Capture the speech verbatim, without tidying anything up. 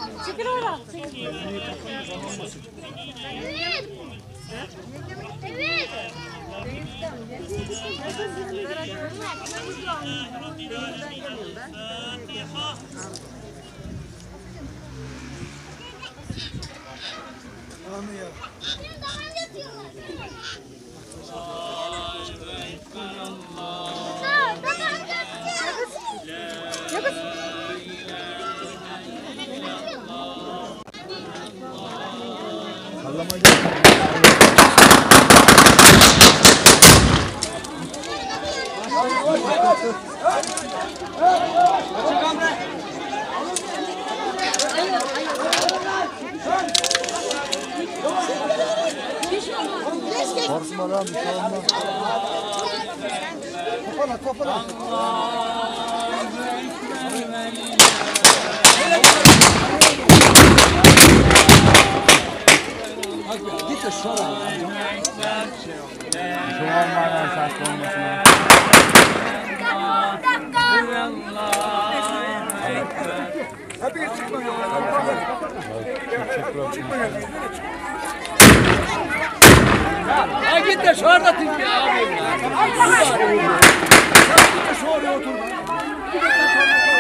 Çekil oradan. Evet. Anlıyor. Korkma lan bir şey olmaz. Topala topala. Git de şu an. Şu an bana esas olmasına. Hadi çıkma yok. Ha git de şu anda tut ya abi. Git de şu oraya otur.